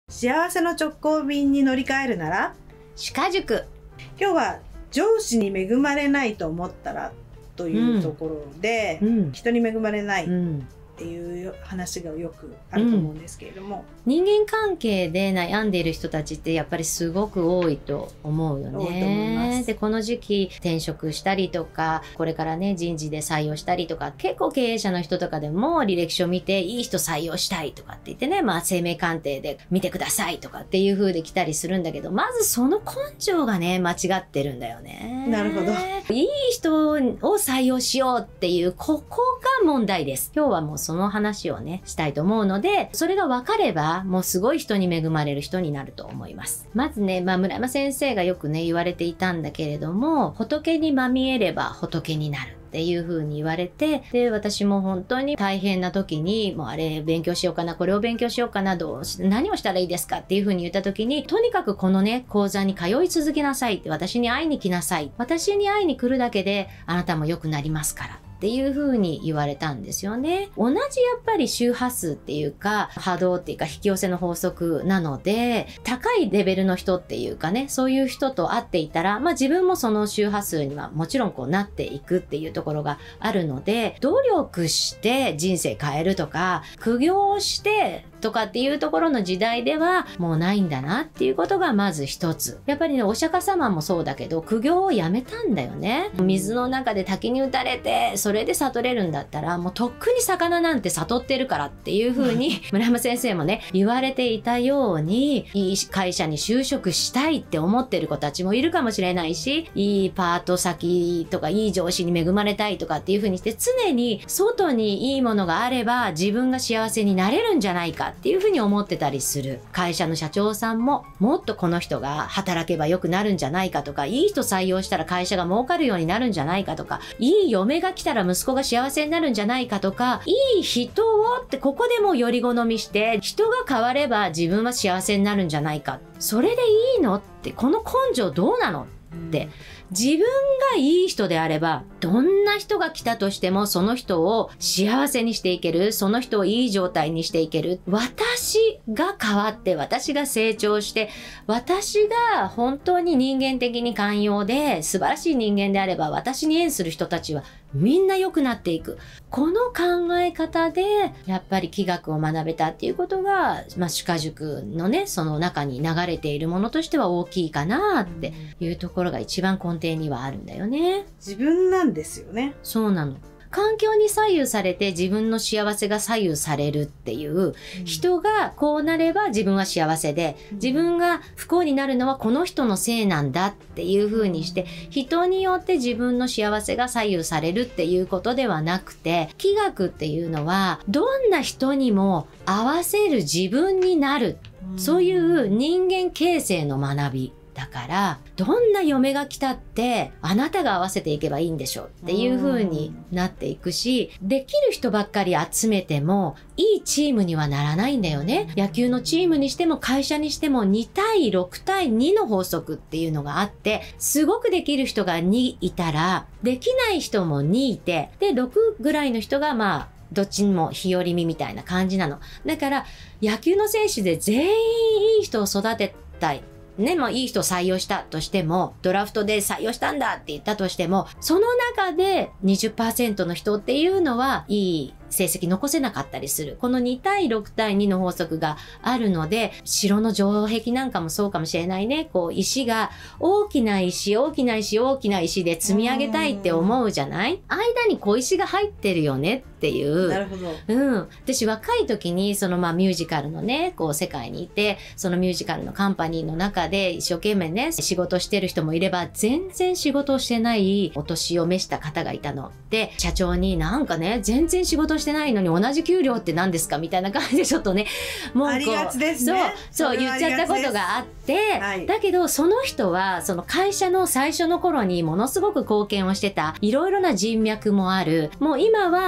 幸せの直行便に乗り換えるなら歯科塾。 今日は上司に恵まれないと思ったらというところで、人に恵まれないっていう話がよくあると思うんですけれども、 人間関係で悩んでいる人たちってやっぱりすごく多いと思うよ多いと思いまね。 す。 で、この時期転職したりとか、これからね、人事で採用したりとか、結構経営者の人とかでも履歴書見ていい人採用したいとかって言ってね、生命鑑定で見てくださいとかっていう風で来たりするんだけど、まずその根性がね、間違ってるんだよね。 なるほど。 いい人を採用しようっていう、ここが問題です。今日はもうその話をね、したいと思うので、それが分かれば、もうすごい人に恵まれる人になると思います。まずね、村山先生がよくね、言われていたんだけれども、仏にまみえれば仏になる。っていう風に言われて、で、私も本当に大変な時に、もうあれ勉強しようかな、これを勉強しようかな、何をしたらいいですかっていう風に言った時に、とにかくこのね、講座に通い続けなさいって、私に会いに来なさい。私に会いに来るだけで、あなたも良くなりますから。っていう風に言われたんですよね。同じやっぱり周波数っていうか、波動っていうか引き寄せの法則なので、高いレベルの人っていうかね、そういう人と会っていたら、自分もその周波数にはもちろんこうなっていくっていうところがあるので、努力して人生変えるとか、苦行してとかっていうところの時代ではもうないんだなっていうことがまず一つ。やっぱりね、お釈迦様もそうだけど、苦行をやめたんだよね。水の中で滝に打たれて、それで悟れるんだったら、もうとっくに魚なんて悟ってるからっていう風に、村山先生もね、言われていたように、いい会社に就職したいって思ってる子たちもいるかもしれないし、いいパート先とか、いい上司に恵まれたいとかっていう風にして、常に外にいいものがあれば、自分が幸せになれるんじゃないかっていうふうに思ってたりする。会社の社長さんももっとこの人が働けば良くなるんじゃないかとか、いい人採用したら会社が儲かるようになるんじゃないかとか、いい嫁が来たら息子が幸せになるんじゃないかとか、いい人をってここでもより好みして、人が変われば自分は幸せになるんじゃないか。それでいいのって、この根性どうなのって。自分がいい人であれば、どんな人が来たとしてもその人を幸せにしていける、その人をいい状態にしていける。私が変わって、私が成長して、私が本当に人間的に寛容で素晴らしい人間であれば、私に縁する人たちはみんな良くなっていく。この考え方で、やっぱり気学を学べたっていうことが、歯科塾のね、その中に流れているものとしては大きいかなっていうところが一番根底にはあるんだよね。 自分なんですよね。 そうなの。環境に左右されて自分の幸せが左右されるっていう、人がこうなれば自分は幸せで、自分が不幸になるのはこの人のせいなんだっていう風にして、人によって自分の幸せが左右されるっていうことではなくて、気学っていうのはどんな人にも合わせる自分になる、そういう人間形成の学び。だから、どんな嫁が来たって、あなたが合わせていけばいいんでしょっていう風になっていくし、できる人ばっかり集めても、いいチームにはならないんだよね。野球のチームにしても会社にしても2対6対2の法則っていうのがあって、すごくできる人が2いたら、できない人も2いて、で、6ぐらいの人がどっちにも日和見みたいな感じなの。だから、野球の選手で全員いい人を育てたい。ね、いい人を採用したとしても、ドラフトで採用したんだって言ったとしても、その中で 20% の人っていうのは、いい成績残せなかったりする。この2対6対2の法則があるので、城の城壁なんかもそうかもしれないね。こう、石が大きな石で積み上げたいって思うじゃない？間に小石が入ってるよねっていう。 なるほど。 私若い時にそのミュージカルのね、こう世界にいて、そのミュージカルのカンパニーの中で一生懸命ね、仕事してる人もいれば、全然仕事をしてないお年を召した方がいたの。で、社長になんかね、全然仕事してないのに同じ給料って何ですかみたいな感じでちょっとね、もうこう、 ありがちですね。 そう言っちゃったことがあって、 はい、 だけどその人はその会社の最初の頃にものすごく貢献をしてた、いろいろな人脈もある、もう今はもうポス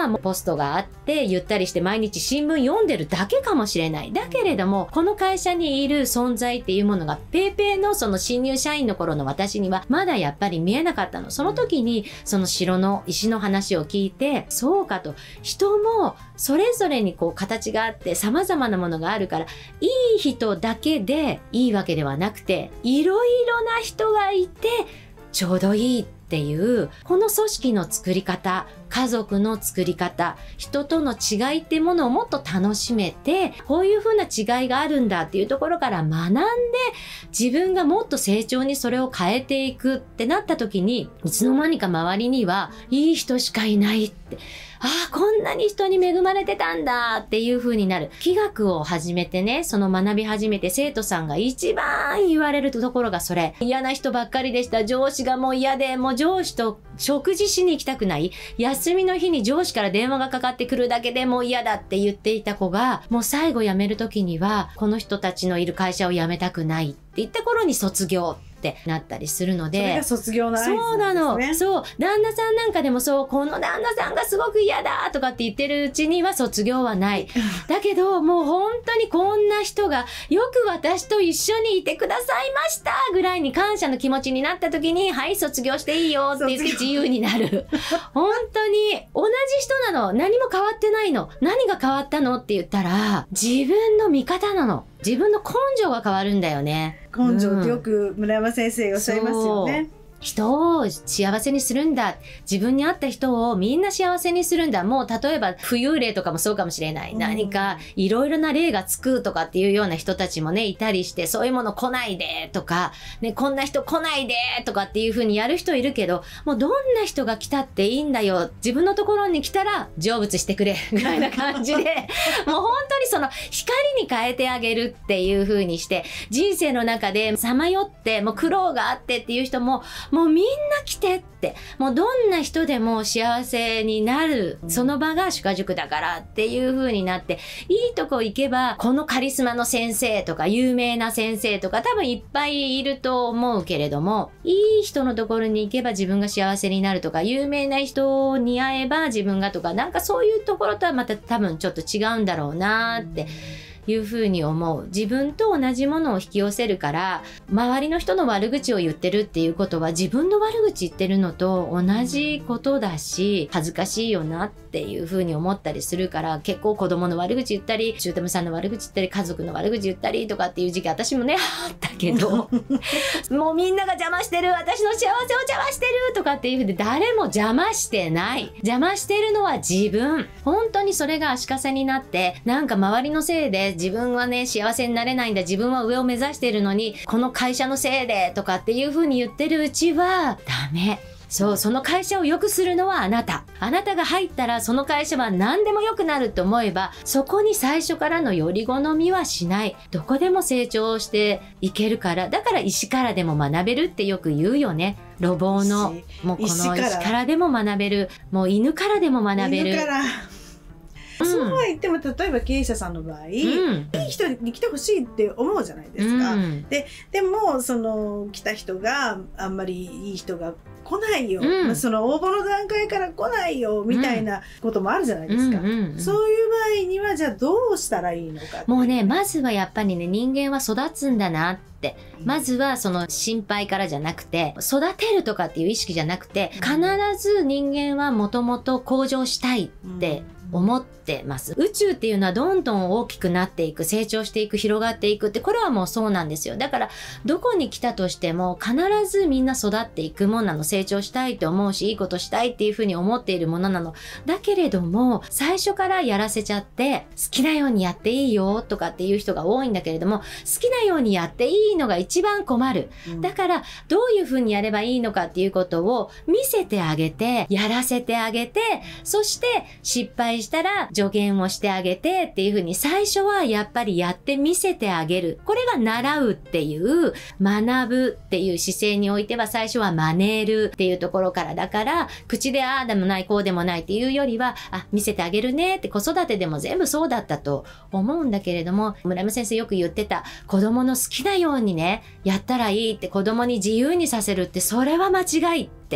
ストがあってゆったりして毎日新聞読んでるだけかもしれない。だけれどもこの会社にいる存在っていうものがペーペーのその新入社員の頃の私にはまだやっぱり見えなかったの。その時にその城の石の話を聞いて、そうかと、人もそれぞれにこう形があって様々なものがあるから、いい人だけでいいわけではなくて、いろいろな人がいてちょうどいいっていう、この組織の作り方、家族の作り方、人との違いっていうものをもっと楽しめて、こういう風な違いがあるんだっていうところから学んで、自分がもっと成長にそれを変えていくってなった時に、いつの間にか周りにはいい人しかいないって、ああ、こんなに人に恵まれてたんだっていう風になる。気学を始めてね、その学び始めて生徒さんが一番言われるところがそれ。嫌な人ばっかりでした。上司がもう嫌で、もう上司と食事しに行きたくない。休みの日に上司から電話がかかってくるだけでもう嫌だって言っていた子が、もう最後辞める時には、この人たちのいる会社を辞めたくないって言った頃に卒業ってなったりするので、 それが卒業の合図なんですね。 そうなの。そう。旦那さんなんかでもそう、この旦那さんがすごく嫌だとかって言ってるうちには卒業はない。だけど、もう本当にこんな人がよく私と一緒にいてくださいましたぐらいに感謝の気持ちになった時に、はい、卒業していいよって言って自由になる。本当に同じ人なの。何も変わってないの。何が変わったのって言ったら、自分の見方なの。自分の根性が変わるんだよね。 根性ってよく村山先生おっしゃいますよね。 人を幸せにするんだ。自分に合った人をみんな幸せにするんだ。もう例えば浮遊霊とかもそうかもしれない。何かいろいろな霊がつくとかっていうような人たちもね、いたりして、そういうもの来ないでとか、ね、こんな人来ないでとかっていう風にやる人いるけど、もうどんな人が来たっていいんだよ。自分のところに来たら成仏してくれぐらいな感じで、もう本当にその光に変えてあげるっていう風にして、人生の中でさまよって、もう苦労があってっていう人も、もうみんな来てって、もうどんな人でも幸せになる、その場が主家塾だからっていう風になって、いいとこ行けば、このカリスマの先生とか有名な先生とか多分いっぱいいると思うけれども、いい人のところに行けば自分が幸せになるとか、有名な人に会えば自分がとか、なんかそういうところとはまた多分ちょっと違うんだろうなっていうふうに思う。自分と同じものを引き寄せるから、周りの人の悪口を言ってるっていうことは自分の悪口言ってるのと同じことだし、恥ずかしいよなっていうふうに思ったりするから、結構子供の悪口言ったり、姑さんの悪口言ったり、家族の悪口言ったりとかっていう時期私もねあったけどもうみんなが邪魔してる、私の幸せを邪魔してるとかっていうふうで、誰も邪魔してない。邪魔してるのは自分。本当にそれが足かせになって、なんか周りのせいで自分はね幸せになれないんだ、自分は上を目指しているのにこの会社のせいでとかっていう風に言ってるうちはダメ。そう、その会社を良くするのはあなた。あなたが入ったらその会社は何でも良くなると思えば、そこに最初からのより好みはしない。どこでも成長していけるから。だから石からでも学べるってよく言うよね。路傍のもうこの石からでも学べる。もう犬からでも学べる。 そうは言っても、例えば経営者さんの場合、いい人に来てほしいって思うじゃないですか。でもその来た人があんまりいい人が来ないよ、その応募の段階から来ないよみたいなこともあるじゃないですか。そういう場合にはじゃあどうしたらいいのか。 もうね、まずはやっぱりね、人間は育つんだなって。まずはその心配からじゃなくて、育てるとかっていう意識じゃなくて、必ず人間はもともと向上したいって思ってます。宇宙っていうのはどんどん大きくなっていく、成長していく、広がっていくって、これはもうそうなんですよ。だからどこに来たとしても必ずみんな育っていくものなの。成長したいと思うし、いいことしたいっていうふうに思っているものなの。だけれども最初からやらせちゃって、好きなようにやっていいよとかっていう人が多いんだけれども、好きなようにやっていいのが一番困る。だからどういうふうにやればいいのかっていうことを見せてあげて、やらせてあげて、そして失敗したら助言をしてあげてっていうふうに、最初はやっぱりやってみせてあげる。これが習うっていう、学ぶっていう姿勢においては、最初は真似るっていうところから。だから口でああでもないこうでもないっていうよりは、見せてあげるねって、子育てでも全部そうだったと思うんだけれども、村山先生よく言ってた、子供の好きなようにねやったらいいって、子供に自由にさせるって、それは間違いって 。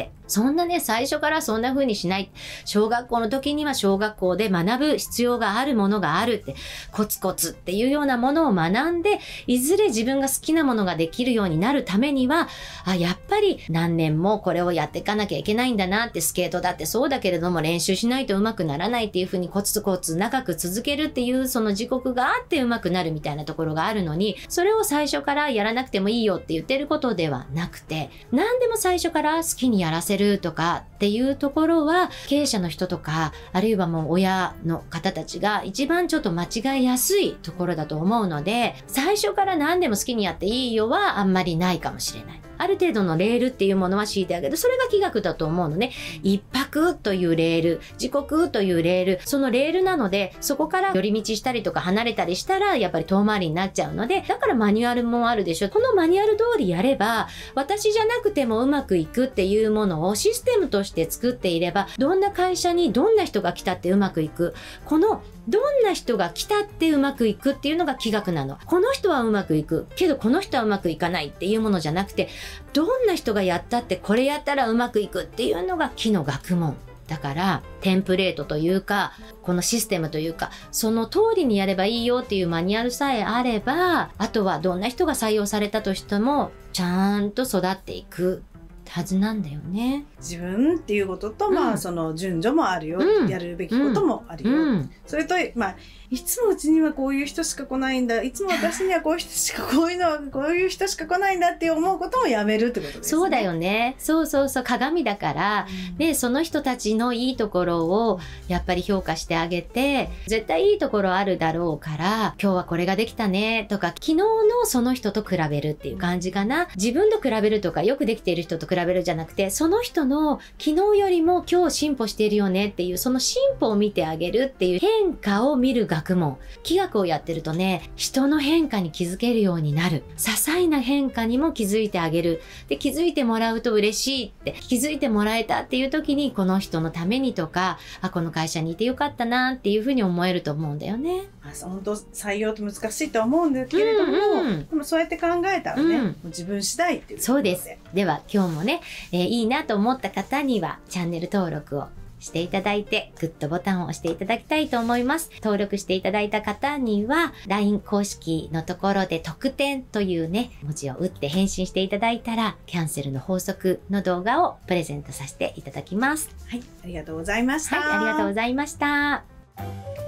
そんなね、最初からそんな風にしない。小学校の時には小学校で学ぶ必要があるものがあるって、コツコツっていうようなものを学んで、いずれ自分が好きなものができるようになるためには、やっぱり何年もこれをやっていかなきゃいけないんだなって、スケートだってそうだけれども練習しないと上手くならないっていう風にコツコツ長く続けるっていうその自覚があって上手くなるみたいなところがあるのに、それを最初からやらなくてもいいよって言ってることではなくて、何でも最初から好きにやらせるとかっていうところは経営者の人とか、あるいはもう親の方たちが一番ちょっと間違いやすいところだと思うので、最初から何でも好きにやっていいよはあんまりないかもしれない。ある程度のレールっていうものは敷いてあげる。それが気学だと思うのね。一泊というレール、時刻というレール、そのレールなので、そこから寄り道したりとか離れたりしたら、やっぱり遠回りになっちゃうので、だからマニュアルもあるでしょ。このマニュアル通りやれば、私じゃなくてもうまくいくっていうものをシステムとして作っていれば、どんな会社にどんな人が来たってうまくいく。このどんな人が来たってうまくいくっていうのが気学なの。この人はうまくいくけどこの人はうまくいかないっていうものじゃなくて、どんな人がやったってこれやったらうまくいくっていうのが気の学問。だからテンプレートというか、このシステムというか、その通りにやればいいよっていうマニュアルさえあれば、あとはどんな人が採用されたとしてもちゃんと育っていくはずなんだよね。 自分っていうことと、その順序もあるよ、やるべきこともあるよ、それといつもうちにはこういう人しか来ないんだ、いつも私にはこういう人しかこういう人しか来ないんだって思うこともやめるってことですね。 そうだよね。そうそうそう、鏡だから、でその人たちのいいところをやっぱり評価してあげて、絶対いいところあるだろうから、今日はこれができたねとか、昨日のその人と比べるっていう感じかな。自分と比べるとか、よくできている人と比べるじゃなくて、その人の昨日よりも今日進歩しているよねっていう、その進歩を見てあげるっていう、変化を見る学問。気学をやってるとね、人の変化に気づけるようになる。些細な変化にも気づいてあげる。で、気づいてもらうと嬉しいって、気づいてもらえたっていう時に、この人のためにとか、この会社にいてよかったなっていうふうに思えると思うんだよね。 本当採用って難しいと思うんだけれども、でもそうやって考えたらね、もう自分次第っていう。 そうです。では今日もね、いいなと思った方にはチャンネル登録をしていただいて、グッドボタンを押していただきたいと思います。登録していただいた方には LINE 公式のところで特典というね、文字を打って返信していただいたら、キャンセルの法則の動画をプレゼントさせていただきます。 はい、ありがとうございました。 はい、ありがとうございました。